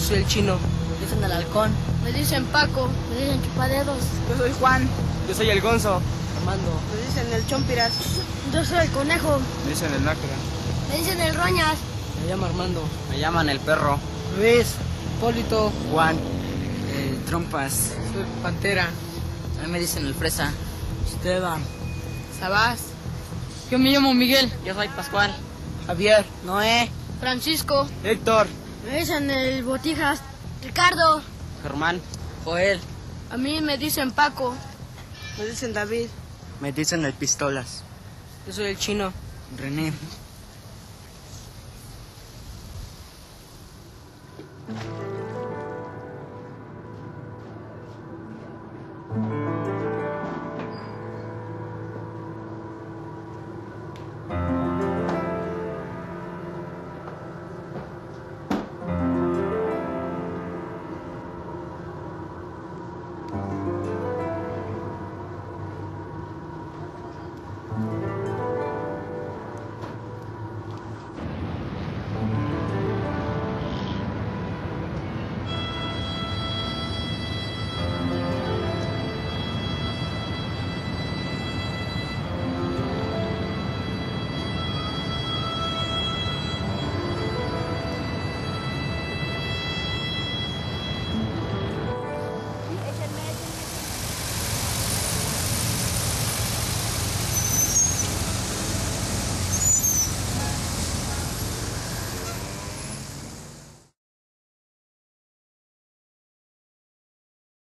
soy el Chino. Me dicen el Halcón. Me dicen Paco. Me dicen Chupadedos. Yo soy Juan. Yo soy el Gonzo. Armando. Me dicen el Chompiras. Yo soy el Conejo. Me dicen el Nácara. Me dicen el Roñas. Me llamo Armando. Me llaman el Perro. Luis. Hipólito. Juan. Trompas. Soy Pantera. A mí me dicen el Fresa. Esteban. Sabás. Yo me llamo Miguel. Yo soy Pascual. Javier. Noé. Francisco. Héctor. Me dicen el Botijas. Ricardo. Germán. Joel. A mí me dicen Paco. Me dicen David. Me dicen el Pistolas. Yo soy el Chino. René.